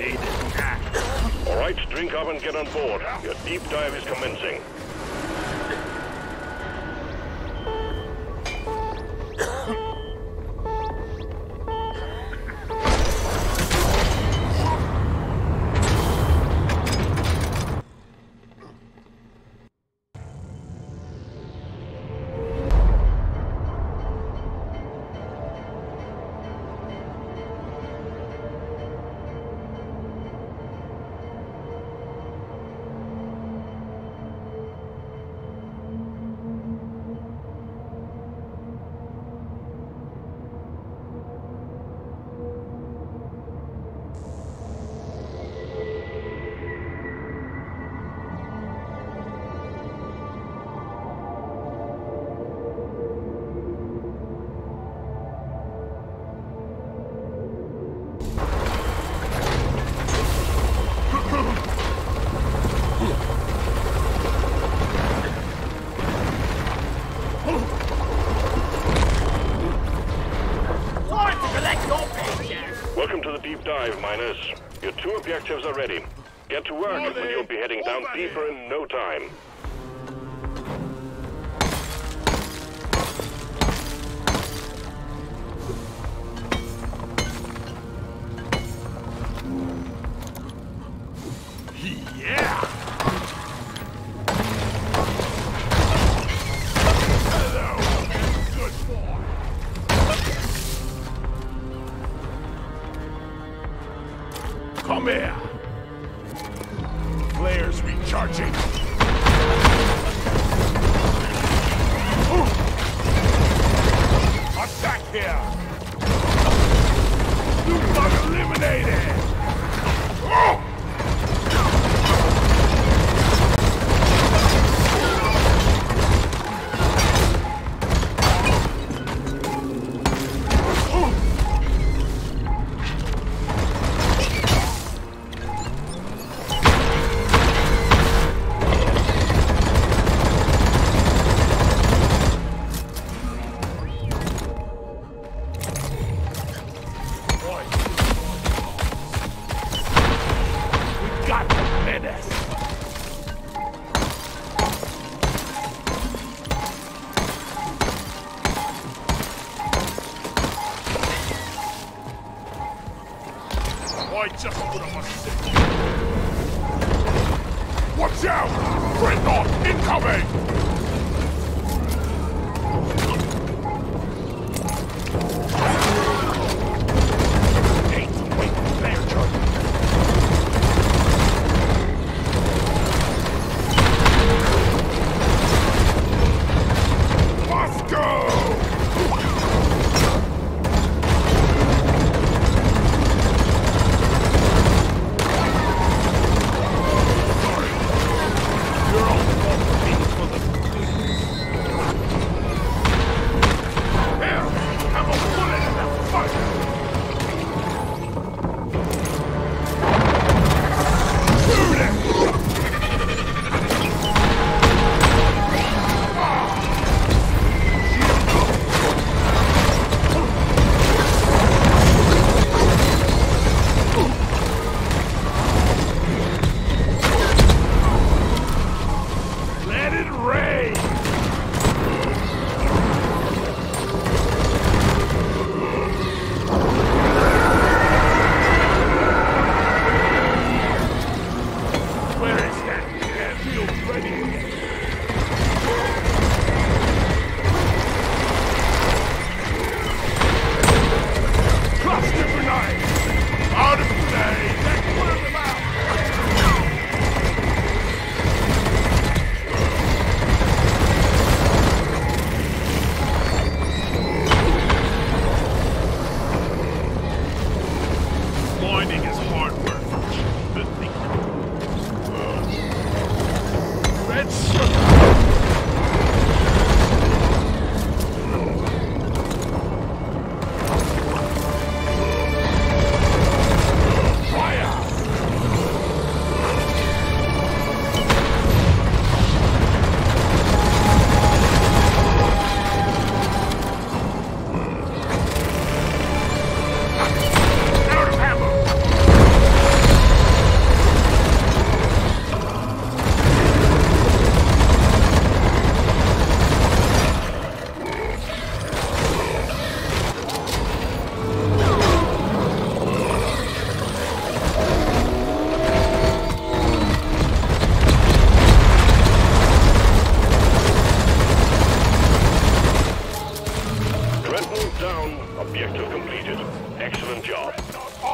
All right, drink up and get on board. Your deep dive is commencing. Welcome to the deep dive, miners. Your two objectives are ready. Get to work, and you'll be heading down deeper in no time. Yeah! Come here! Flares recharging! Attack here! You bug eliminated! I just put up a signal. Watch out! Dreadnought incoming!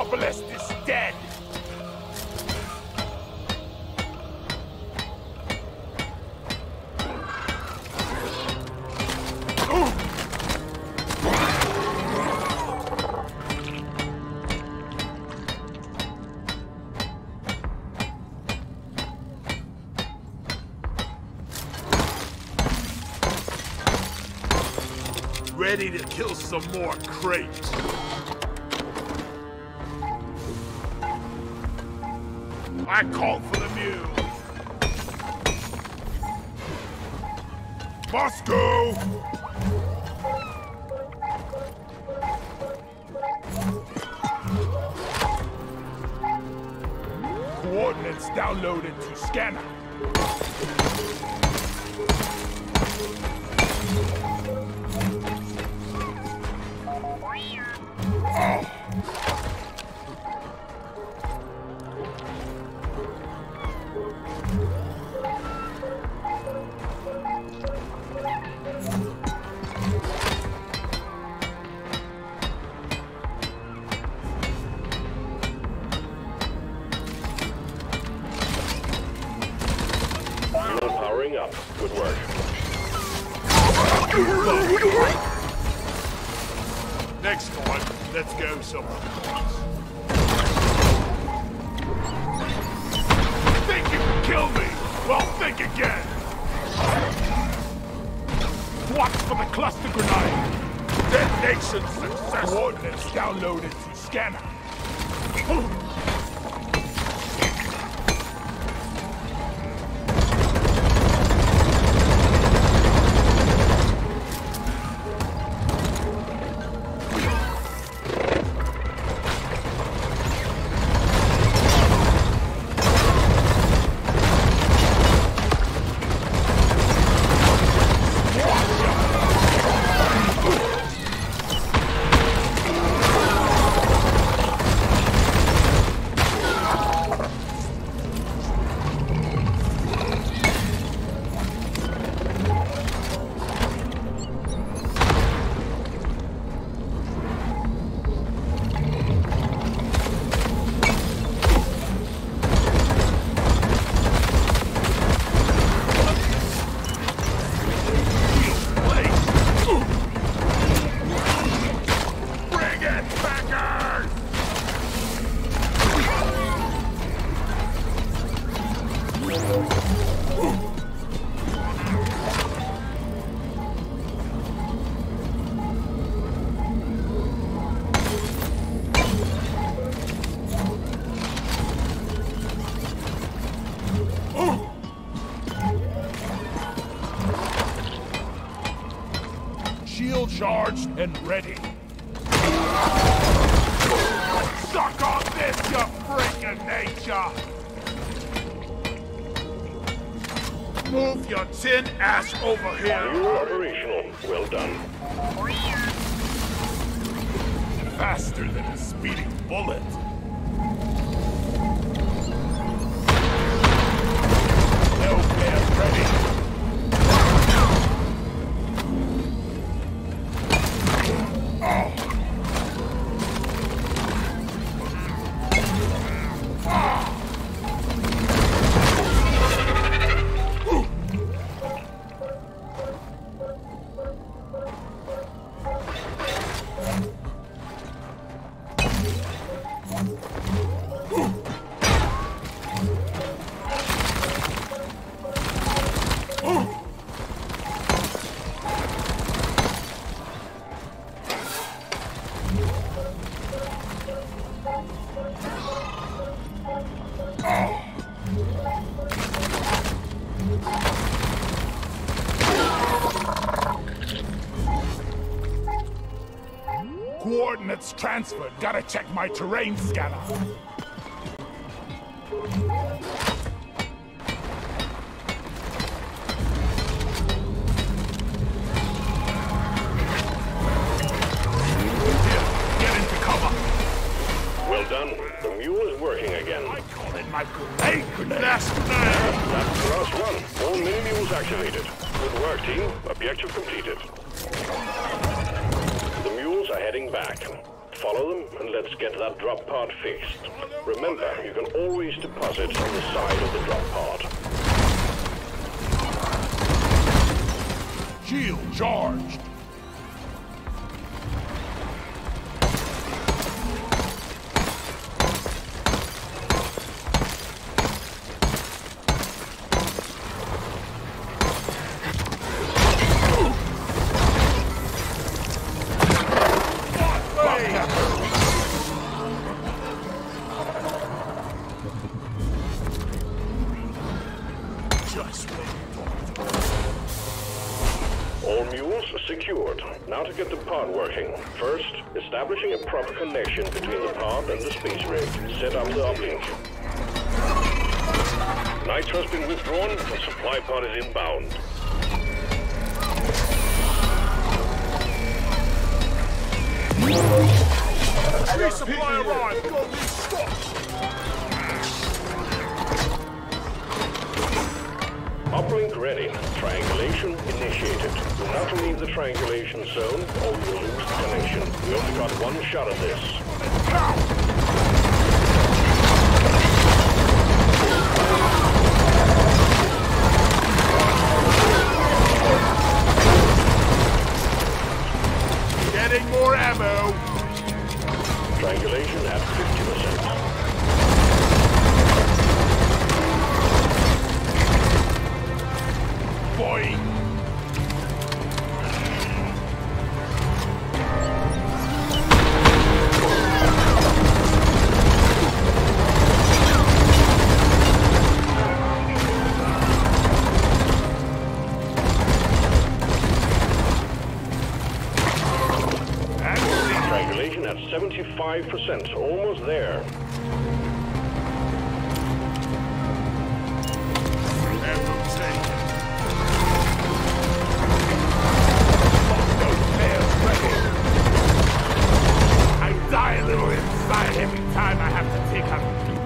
Obelisk is dead! Ready to kill some more crates. I call for the mule. Moscow! Coordinates downloaded to scanner. Powering up. Good work. Next time, let's go somewhere else. Think you can kill me? Well, think again. Watch for the cluster grenade. Detonation success. Coordinates downloaded to scanner. Shield charged and ready. Suck on this, you freaking nature! Move your tin ass over here! You're operational. Well done. Faster than a speeding bullet. Hellfire ready. Coordinates transferred. Gotta check my terrain scanner. Get into cover. Well done. The mule is working again. I call it my grenade grenade. That's That's class 1. All mini-mules activated. Good work, team. Objective completed. The mules are heading back. Follow them and let's get that drop pod fixed. Remember, you can always deposit on the side of the drop pod. Shield charged. All mules secured. Now to get the pod working. First, establishing a proper connection between the pod and the space rig. Set up the uplink. Nitro has been withdrawn. The supply pod is inbound. Resupply arrived. Go restock. Uplink ready. Triangulation initiated. Do not leave the triangulation zone or you'll lose the connection. We only got one shot at this. Getting more ammo. Triangulation at 50%. Boing. Triangulation at 75%. Almost there. Every time I have to take out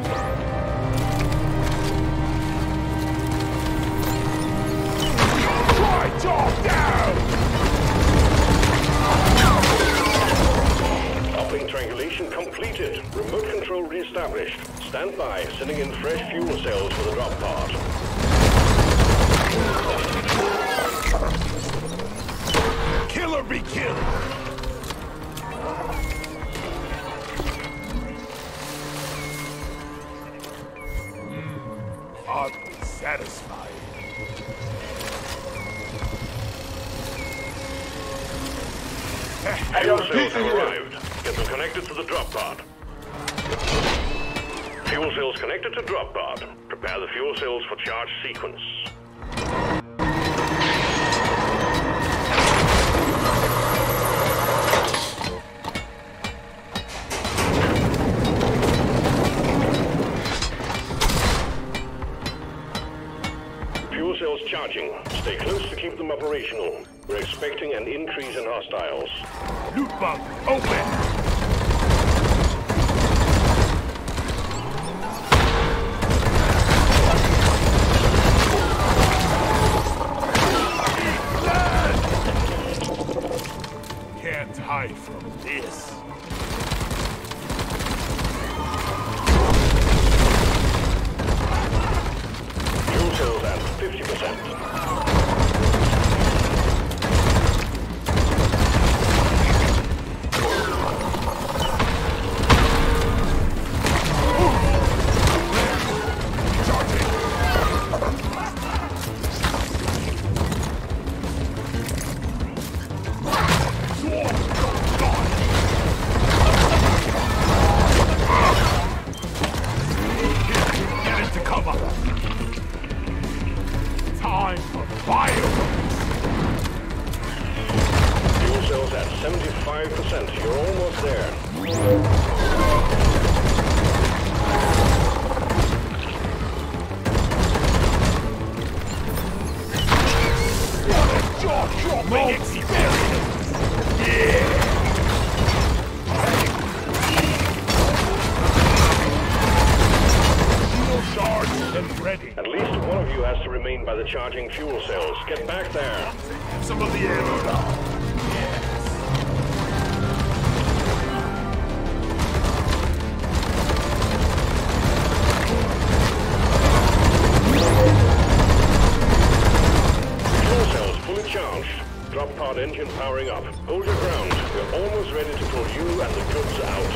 try job down! Uplink triangulation completed. Remote control reestablished. Stand by, sending in fresh fuel cells for the drop pod. Killer be killed! Oddly satisfying. Fuel cells have arrived. Get them connected to the drop pod. Fuel cells connected to drop pod. Prepare the fuel cells for charge sequence. Fuel cells charging. Stay close to keep them operational. We're expecting an increase in hostiles. Loot bug, open! Can't hide from this. Fuel cells at 50%. Get into cover! Time for fireworks! Fuel cells at 75%. You're almost there. Jaw-dropping experience! Yeah! Charged and ready. At least one of you has to remain by the charging fuel cells. Get back there. Some of the ammo now. powering up. Hold your ground. We're almost ready to pull you and the goods out.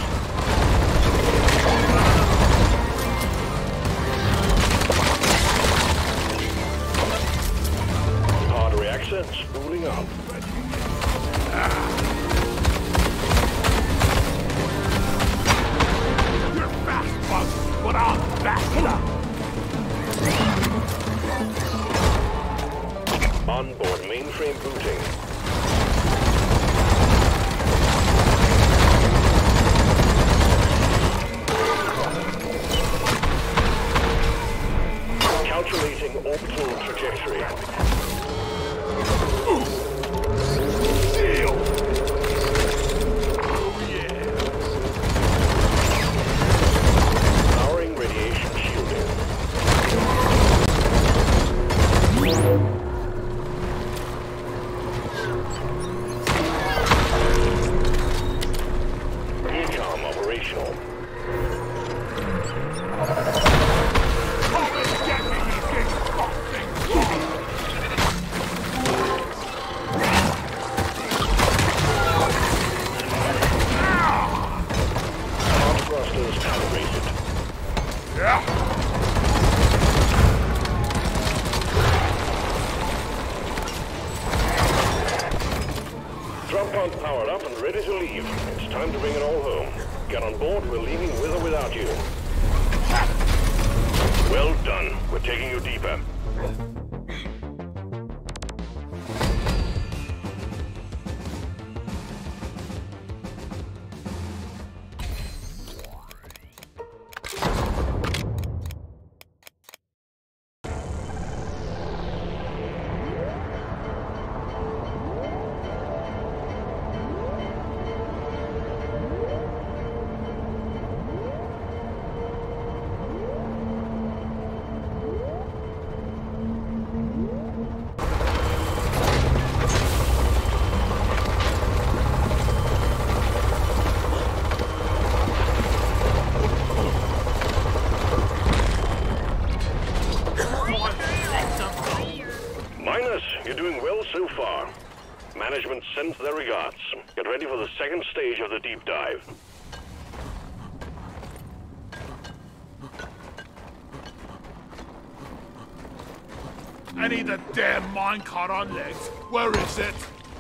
Hard reactor spooling up. You're fast, Buzz, but I'm faster. Onboard mainframe booting. Calculating orbital trajectory. Seal! Oh, yeah. Powering radiation shielding. Ecom operational. Come and get me, you big fucking Arm thrusters calibrated. Yeah. Drum pump powered up and ready to leave. It's time to bring it all home. Get on board, we're leaving with or without you. Well done. We're taking you deeper. Minus, you're doing well so far. Management sends their regards. Get ready for the second stage of the deep dive. I need a damn minecart on legs. Where is it?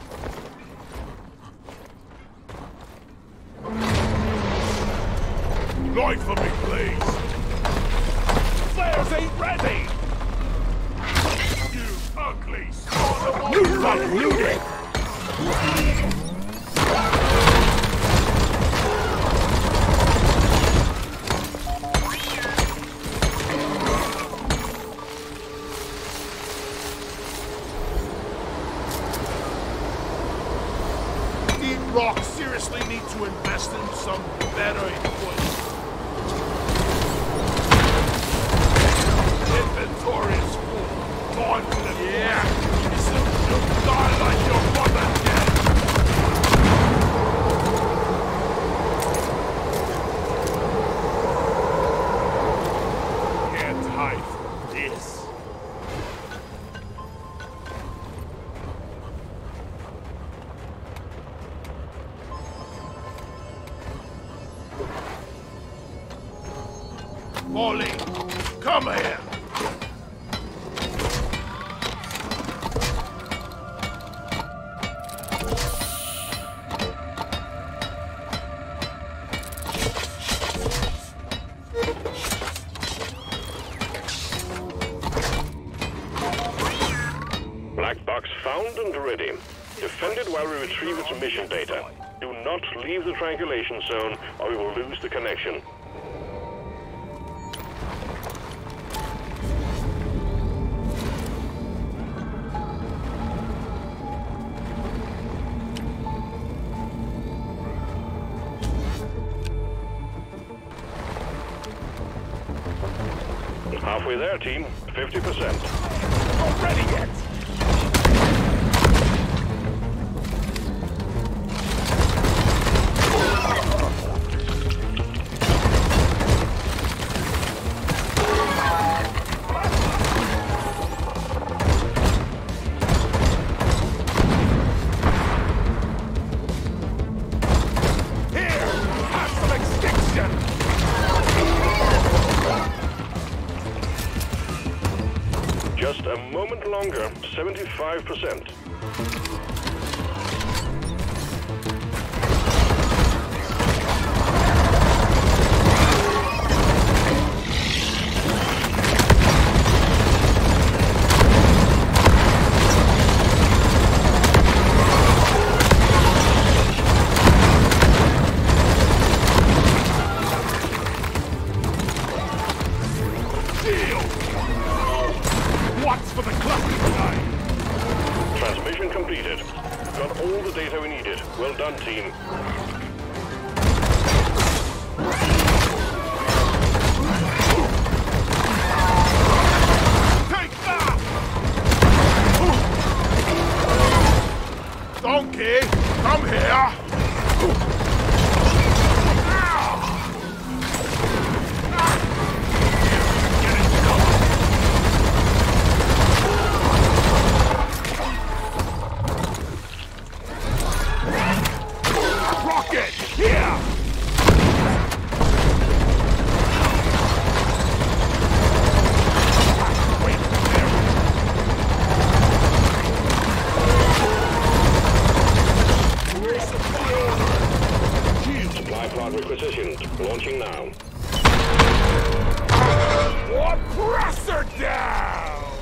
Light for me, please. Flares ain't ready. You ugly son of a... You got looted! Deep Rock seriously need to invest in some better equipment. Inventory is full. Time for the... Yeah! You'll die like your mother did! Can't hide from this. Molly, come here! Black box found and ready. Defend it while we retrieve its mission data. Do not leave the triangulation zone or we will lose the connection. Halfway there, team. 50%. Not ready yet! moment longer, 75%. What's for the cluster tonight? Transmission completed. Got all the data we needed. Well done, team. Take that! Donkey, come here! Here! Wait there! Supply pod requisitioned. Launching now. What? Press her down!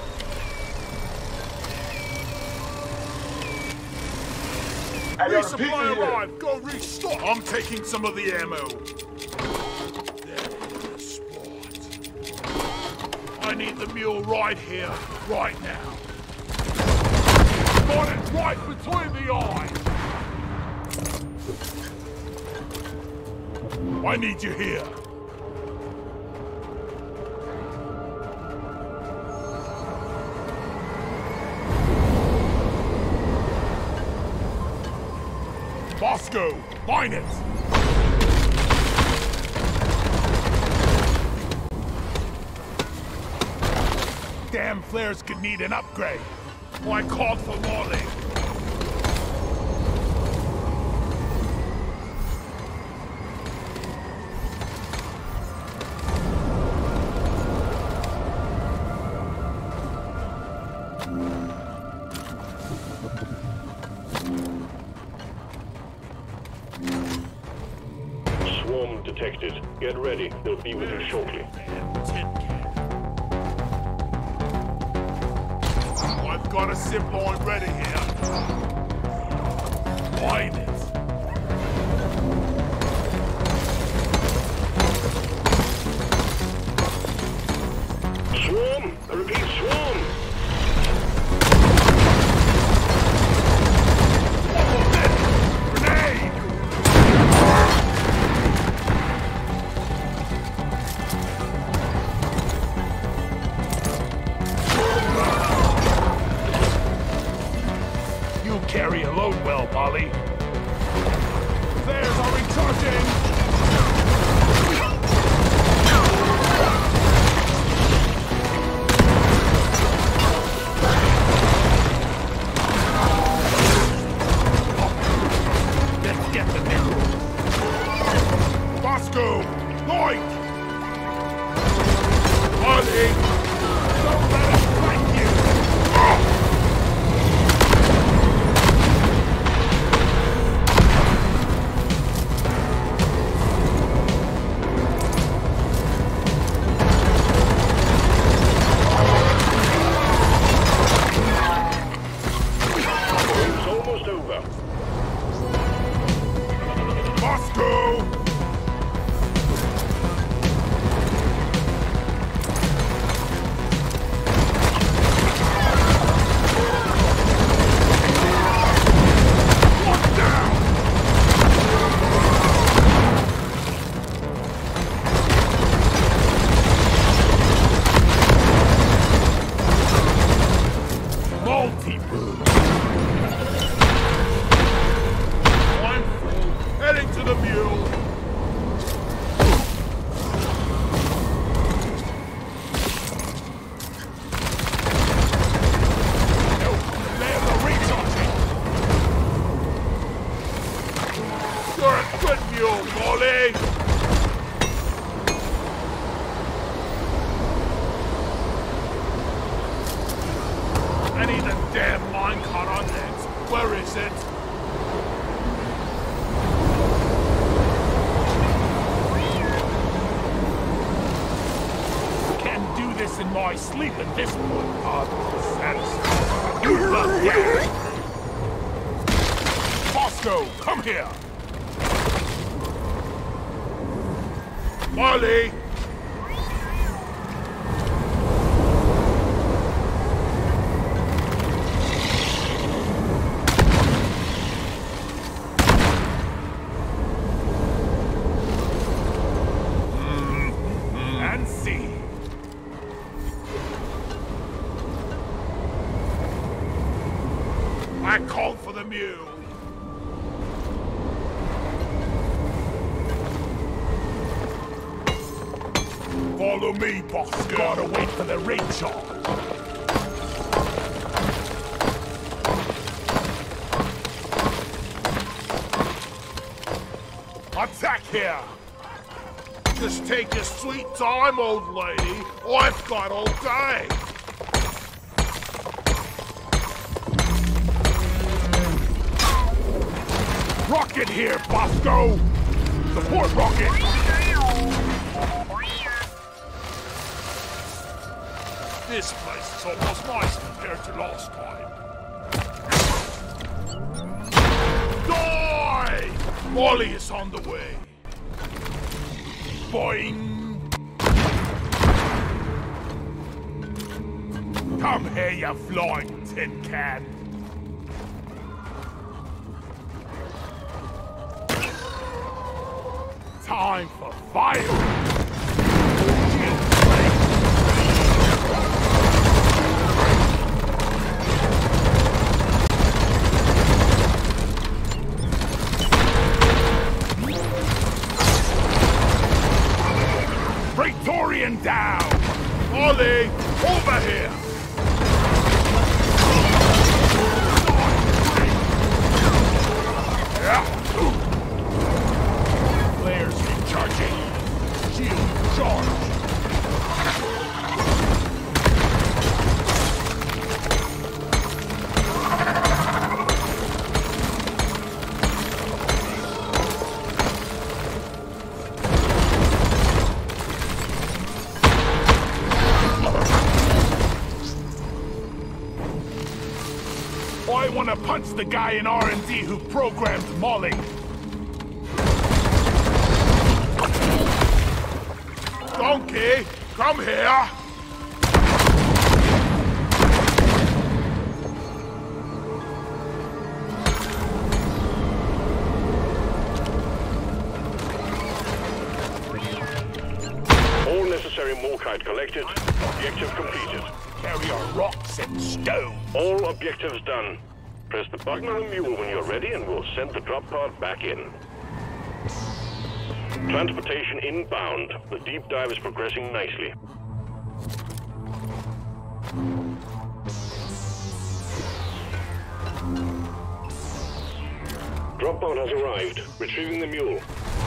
Resupply arrived! Go restock! I'm taking some of the ammo. There's the spot. I need the mule right here, right now. Got it right between the eyes! I need you here. Bosco, mine it! Damn flares could need an upgrade. I called for Molly. Swarm detected. Get ready. They'll be with you shortly. I've got a zip line ready here. Wind it. Swarm! I repeat, swarm! Grenade! You carry a load well, Molly. Flares are recharging! Let's get the nickel! Bosco! Lloyd! Molly! Don't let us fight you! It's almost over. Bosco! this in my sleep at this point. Oddly satisfied. You love that. Bosco, come here. Molly! And see. I called for the mule. Follow me, boss. Gotta wait for the recharge. Attack here! Just take your sweet time, old lady. I've got all day. Rocket here, Bosco! Support rocket! This place is almost nice compared to last time. Die! Molly is on the way. Boing! Come here, you flying tin can! Time for fire! Praetorian down! Ollie, over here! Flares recharging. Shield charge. I want to punch the guy in R&D who programmed Molly. Donkey, come here! All necessary Morkite collected. Objective completed. Carry our rocks and stone. All objectives done. Press the button on the mule when you're ready and we'll send the drop pod back in. Transportation inbound. The deep dive is progressing nicely. Drop pod has arrived. Retrieving the mule.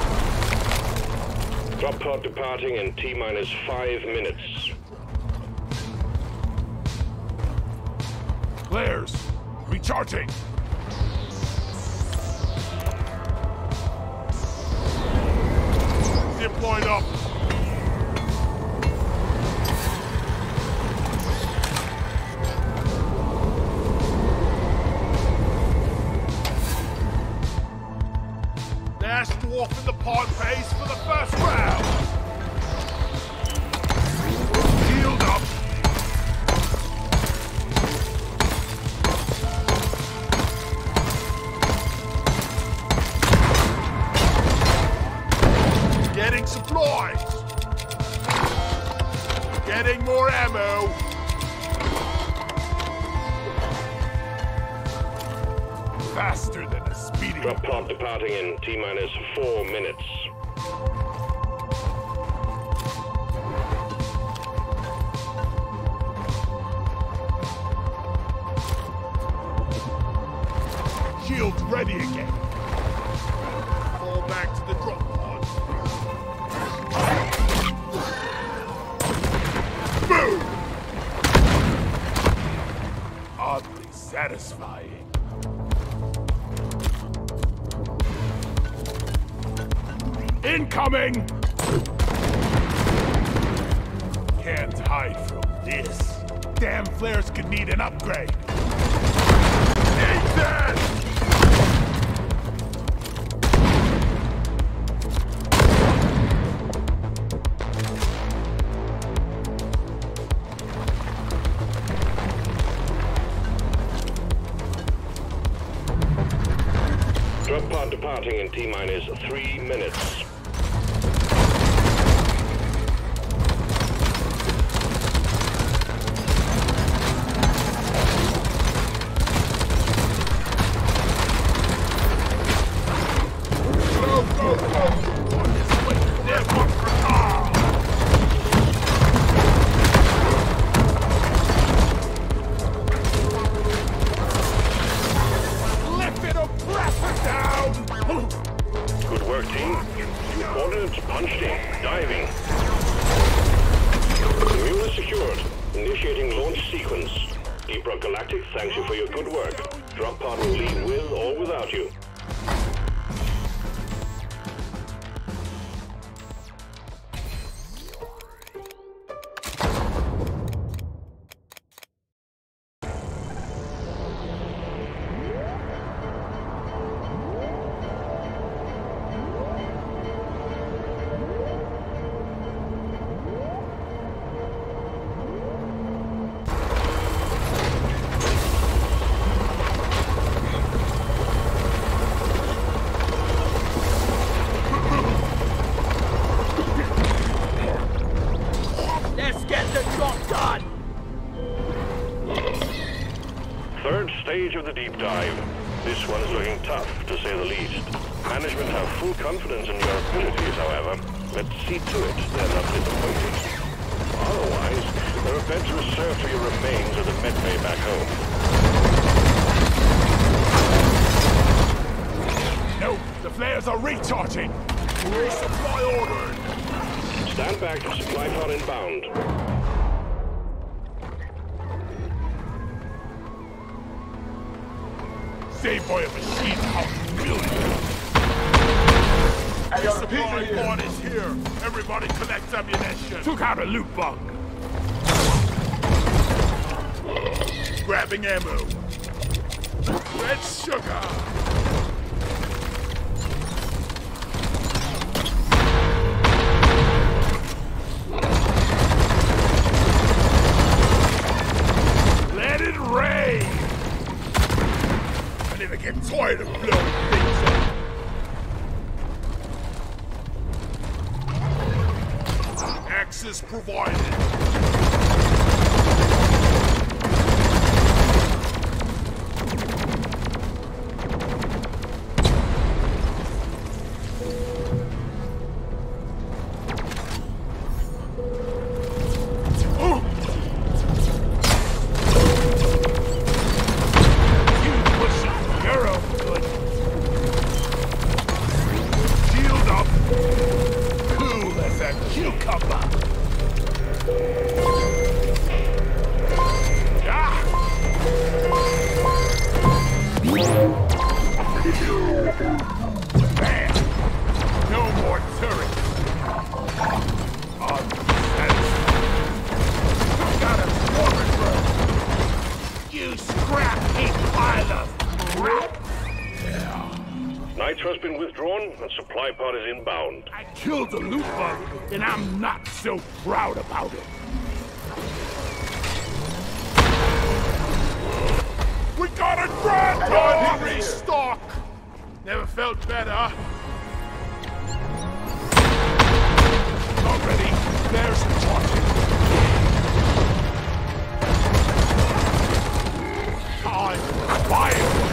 Drop pod departing in T-minus 5 minutes. Flares, recharging. Zip line up. Last dwarf in the pod pays for the first round. Shield up. Getting supplies! Getting more ammo! Faster than a speeding Drop pod bullet. departing in T-minus 4 minutes. Shields ready again. Fall back to the drop pod. Boom! Oddly satisfying. Incoming! Can't hide. hide from this. Damn flares could need an upgrade. Nathan! Drop pod departing in T-minus 3 minutes. Good work, team. New coordinates punched in. Diving. The mule is secured. Initiating launch sequence. Deep Rock Galactic thanks you for your good work. Drop pod will leave with or without you. Third stage of the deep dive. This one is looking tough, to say the least. Management have full confidence in your abilities, however. Let's see to it they're not disappointed. Otherwise, there are beds reserved for your remains at the medbay back home. No, the flares are recharging. Resupply ordered. Stand back, supply pod inbound. Save by a machine house million. The supply pod is here. Everybody collect ammunition. Took out a loot bug. Grabbing ammo. Red sugar. Let it rain. I never get tired of blowing things up. Access provided. Nitro's been withdrawn and supply pod is inbound. I killed a loot bug, and I'm not so proud about it. We got a grand time to restock! Never felt better. Already, there's the charging. Time for fire!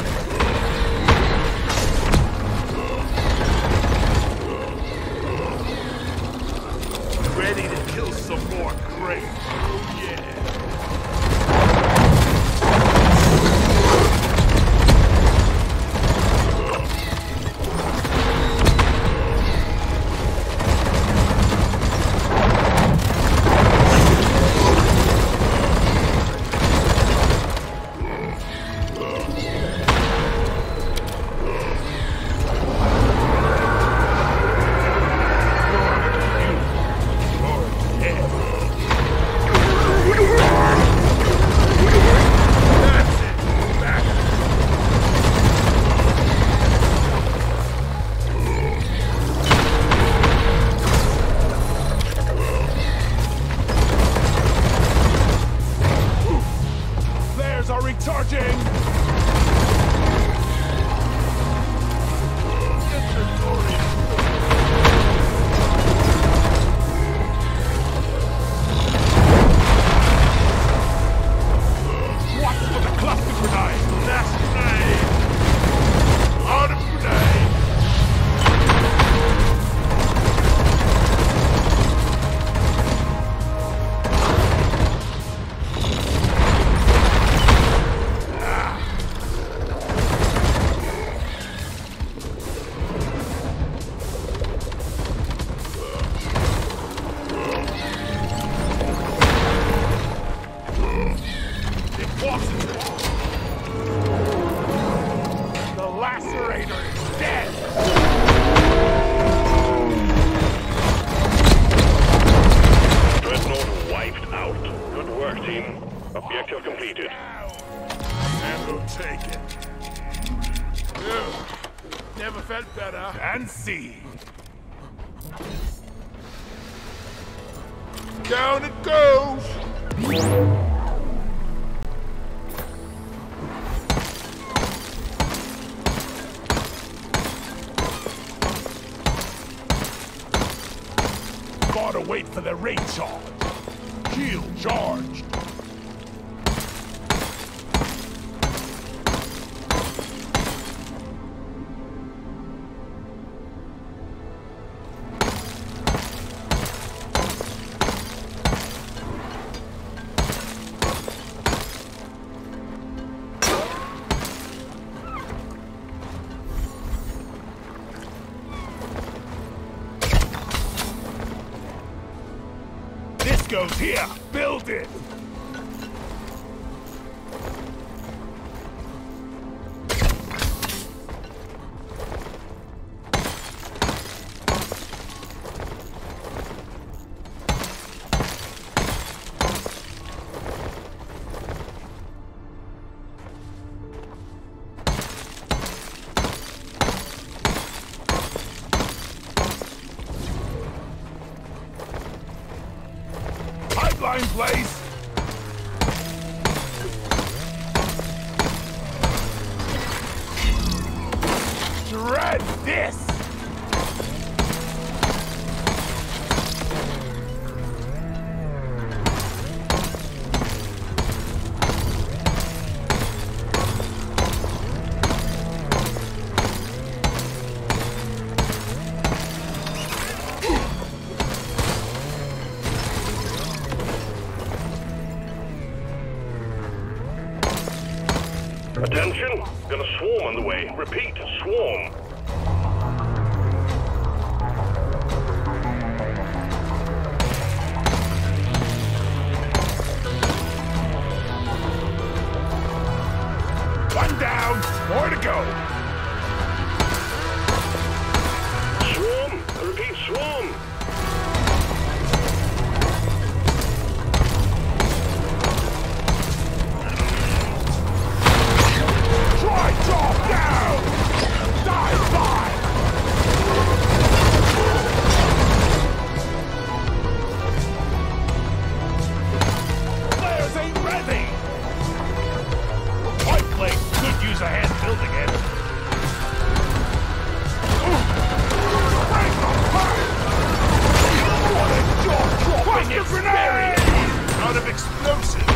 Ready to kill some more great. Oh yeah. Sector completed. Ammo taken. Ugh. Never felt better. And see. Down it goes! Gotta wait for the recharge. Shield charged. This goes here! Build it! Pipeline place! Shred this! Attention! Got a swarm on the way. Repeat, swarm. One down! More to go! Swarm! Repeat, swarm! Try drop down! Die, die! Flares ain't ready! Pipe plate could use a hand building it. Break the pipe! What a jaw-dropping experience! Out of explosive!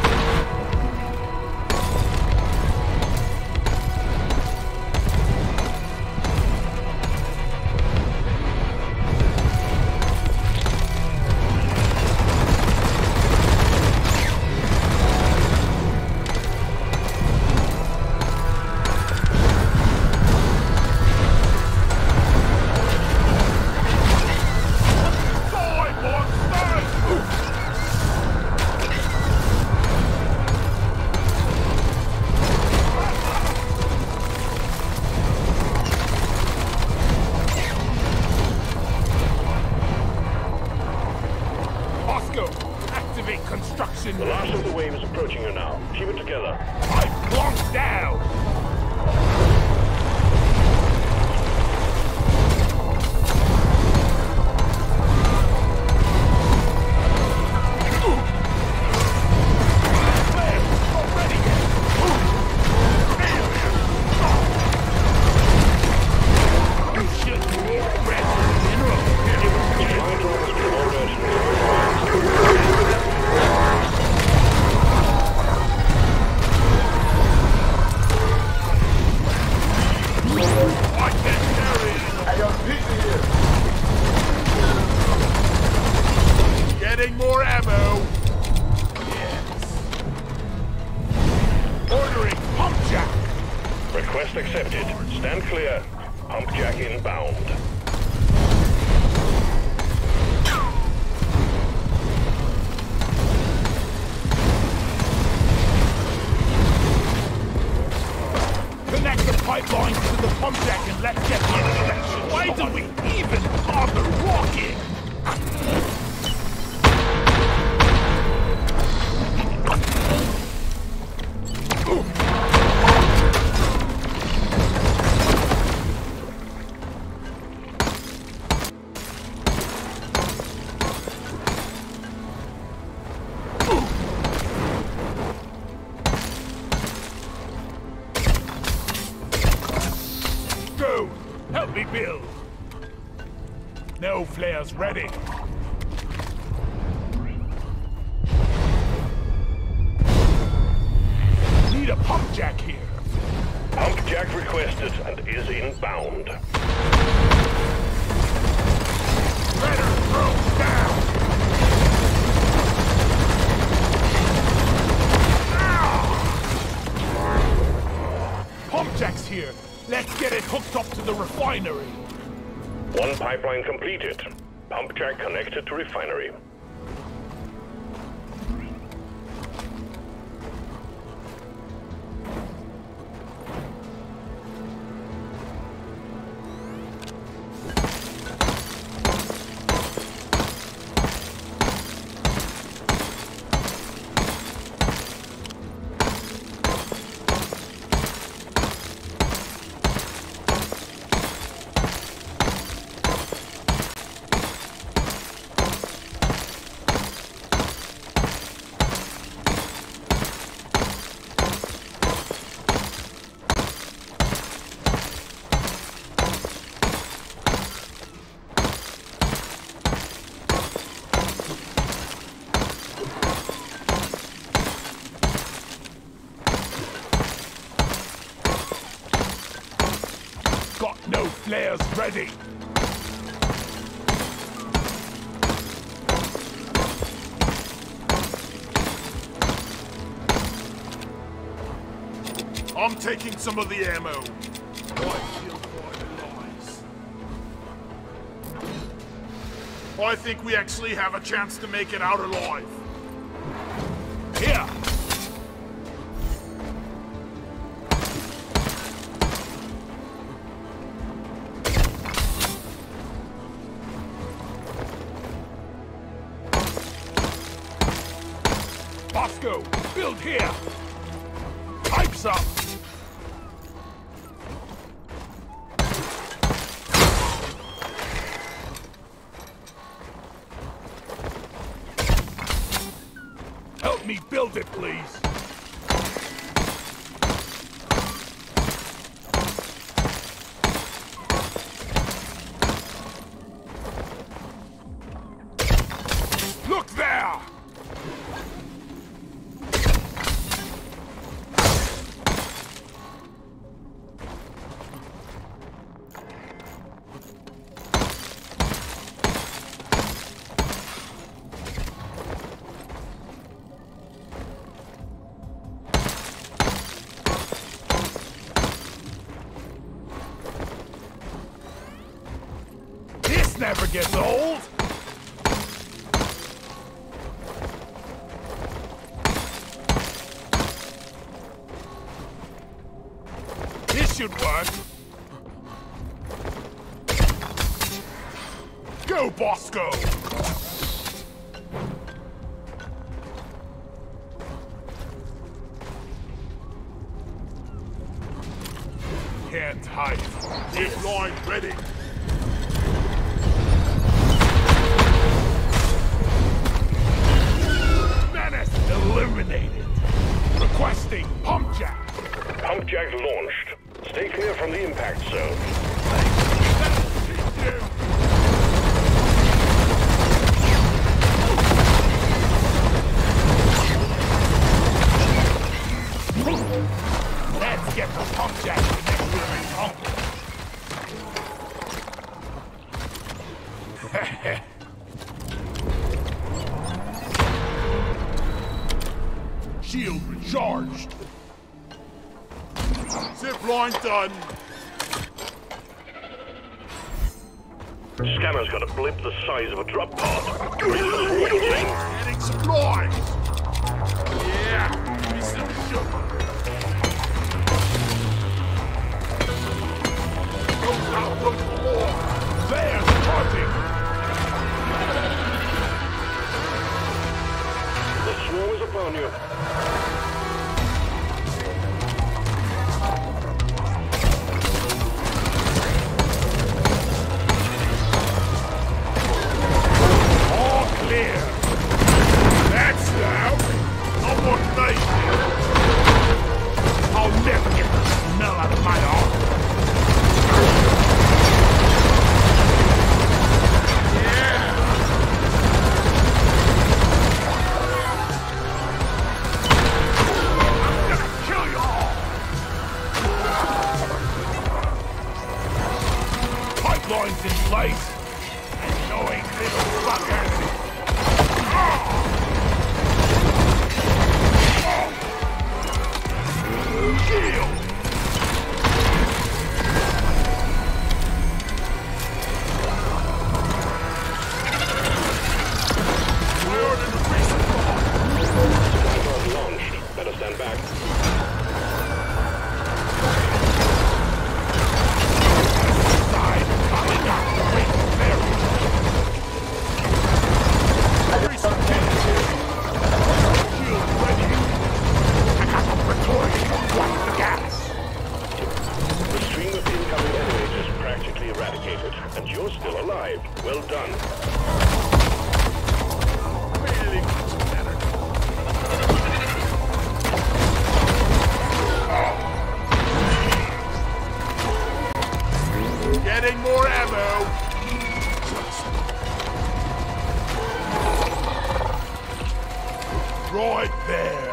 Activate construction. The last of the wave is approaching you now. Keep it together. Pipe blocked down. Getting more ammo. Yes. Ordering pump jack. Request accepted. Stand clear. Pump jack inbound. Connect the pipeline to the pump jack and let's get the inspection. Why do we even bother walking? flares ready. Need a pump jack here. Pump jack requested and is inbound. Redder throws down. Pump jack's here. Let's get it hooked up to the refinery. One pipeline completed. Pump jack connected to refinery. Got no flares ready. I'm taking some of the ammo. I feel quite nice. I think we actually have a chance to make it out alive. Here! Bosco, build here! Pipes up! Help me build it, please! Look there! This never gets old! This should work. Go, Bosco! Can't hide. Zip line ready. Menace eliminated. Requesting pump jack. Pump jack launched. Stay clear from the impact zone. Let's get the pump jack to next living uncle. Shield recharged. Zip line done. Scanner's got a blimp the size of a drop pod. Reinforcing. Getting supplies. Yeah, give me some sugar. Goes out from the floor. There's charging. The swarm is upon you. All clear. That's now. No more night. I'll never get the smell out of my arm. Yeah. Right there.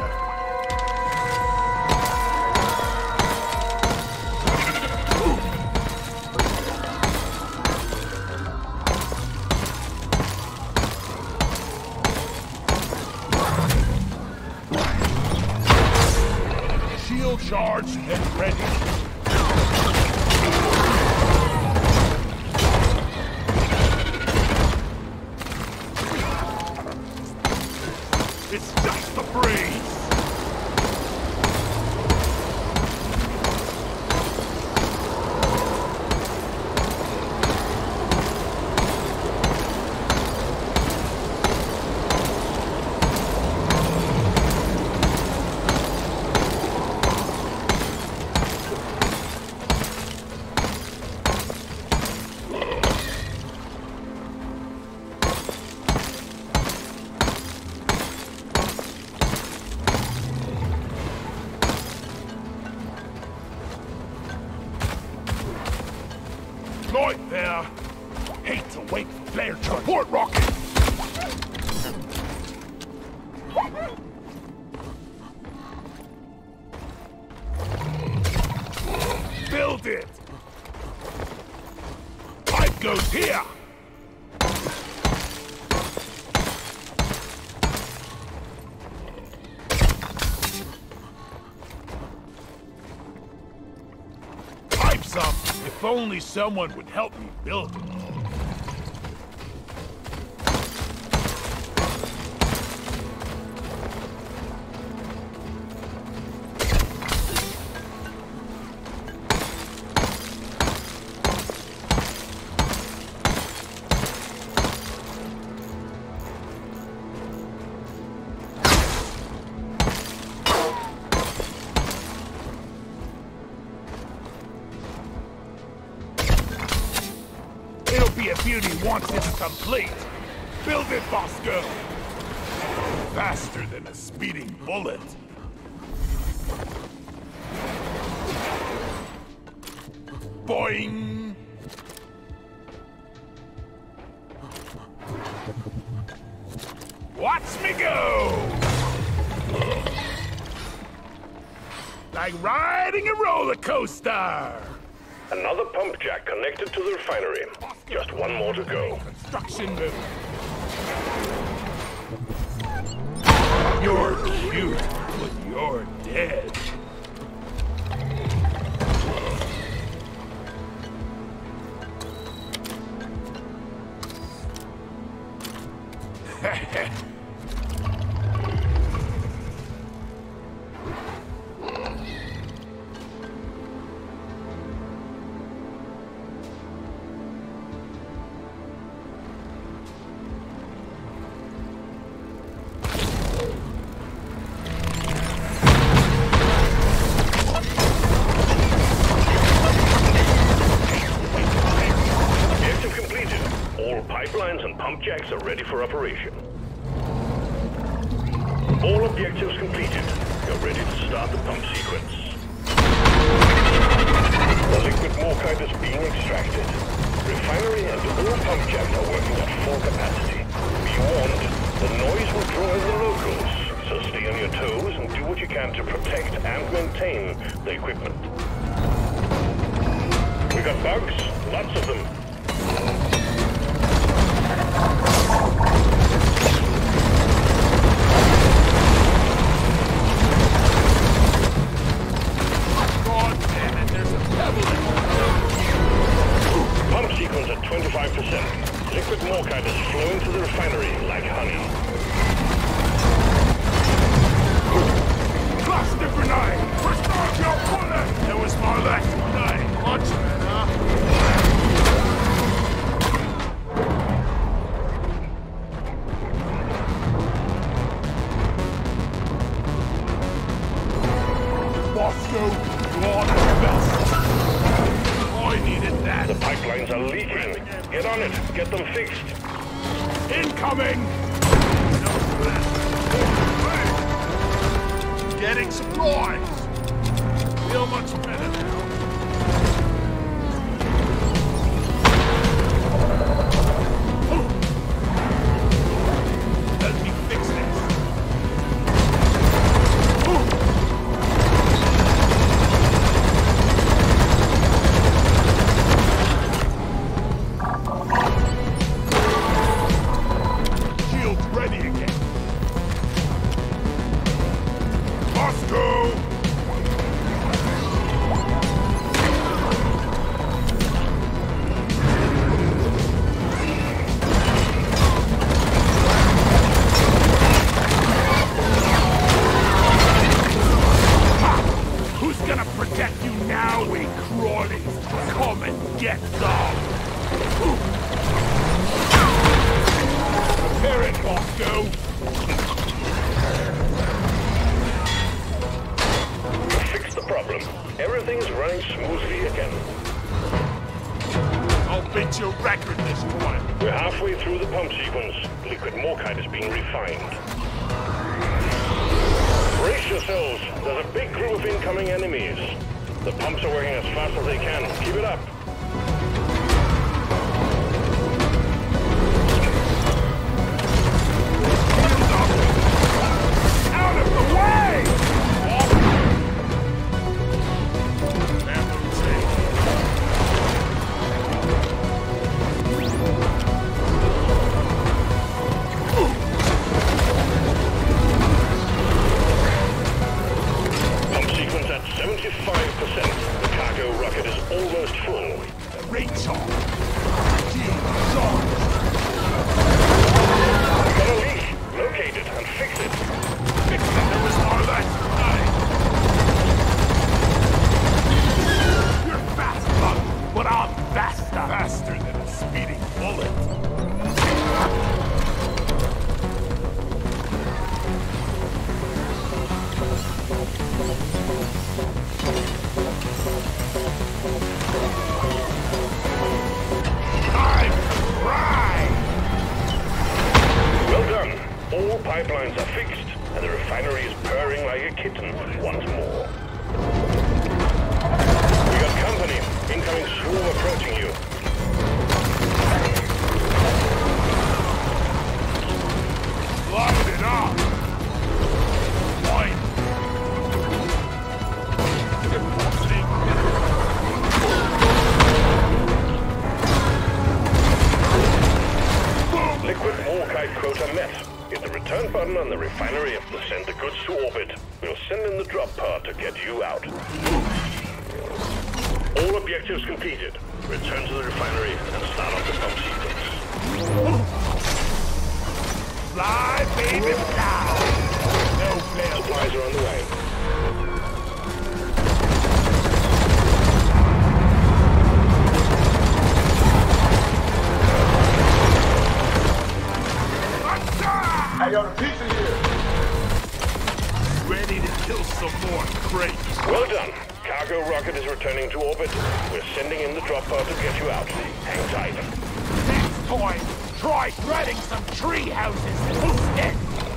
Shield charged and ready. It's just a breeze! Right there. Hate to wait for flare charge. Port rocket! Build it! Pipe goes here! Pipe's up! If only someone would help me build it. It'll be a beauty once it's complete. Build it, Bosco. Faster than a speeding bullet. Boing. Watch me go. Like riding a roller coaster. Another pump jack connected to the refinery. Just one more to go. Construction move. You're cute, but you're dead. Pipelines and pump jacks are ready for operation. All objectives completed. You're ready to start the pump sequence. The liquid morkite is being extracted. Refinery and all pump jacks are working at full capacity. Be warned, the noise will draw in the locals, so stay on your toes and do what you can to protect and maintain the equipment. We got bugs, lots of them. Pump sequence at 25%. Liquid morkite is flowing to the refinery like honey. Cluster grenade! Restore your bullet! There was more left today. Much better. Bosco, you're the best. I needed that. The pipelines are leaking. Get on it. Get them fixed. Incoming! Getting supplies. Feel much better now. Let me fix this. go! Who's gonna protect you now, we crawlies? Come and get some! Prepare it, Moscow! Fix the problem. Everything's running smoothly again. I'll beat your record this time. We're halfway through the pump sequence. Liquid morkite is being refined. Brace yourselves. There's a big group of incoming enemies. The pumps are working as fast as they can. Keep it up. Out of the way! Pump sequence at 75%. The cargo rocket is almost full. Rachel! Got a leak. Locate it and fix it. Fix it! There was more of that! You're fast, bug, but I'm faster! Faster than a speeding bullet. Time to ride! Well done. All pipelines are fixed, and the refinery is purring like a kitten once more. We got company. Incoming swarm approaching you. Lock it up! Fine. Liquid morkite quota met. Hit the return button on the refinery and send the goods to orbit. We'll send in the drop pod to get you out. All objectives completed. Return to the refinery and start off the pump sequence. Fly, baby, fly! No fail. Supplies are on the way. I got a pizza here! Ready to kill some more crates. Well done. Cargo rocket is returning to orbit. We're sending in the drop pod to get you out. Hang tight. Next time, try threading some tree houses instead!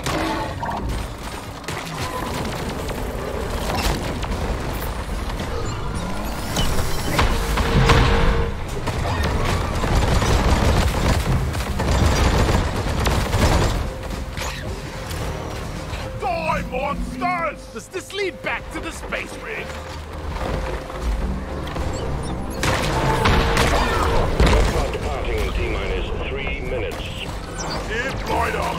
Die, monsters! Does this lead back to the space rig? Drop pod departing in T-minus 3 minutes. It right up!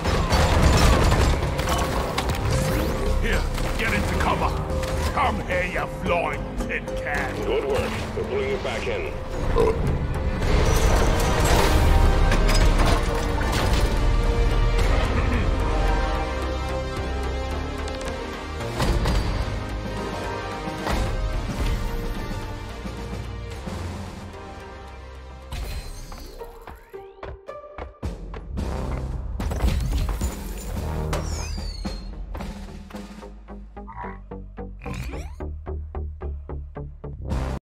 Here, get into cover! Come here, you flying tin can! Good work. We're pulling you back in.